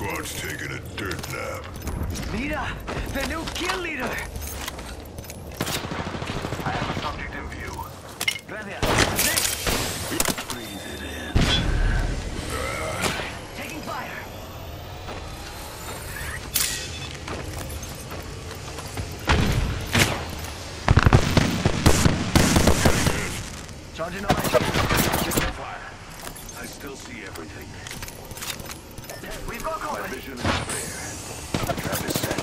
squad's taking a dirt nap. Leader! The new kill leader! I have a subject in view. Gracias. Breathe it in. Taking fire! Charging on my shield. Fire. I still see everything. We've got My company. vision is clear. Trap is set.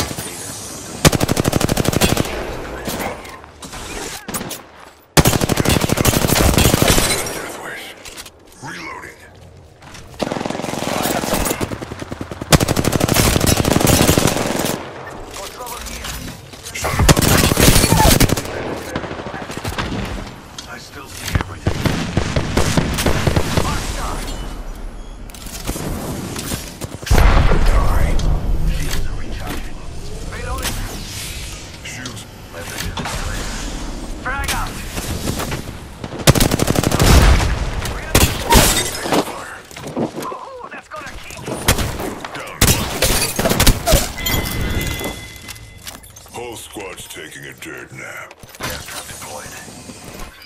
Death wish. Reloading. Got trouble here. Shut him up. I still see everything. Shields are recharging. Reloading. Shields. My vision is clear. Frag out. Fire. Ooh, that's gonna kick. Down. Whole squad's taking a dirt nap. Gas trap deployed.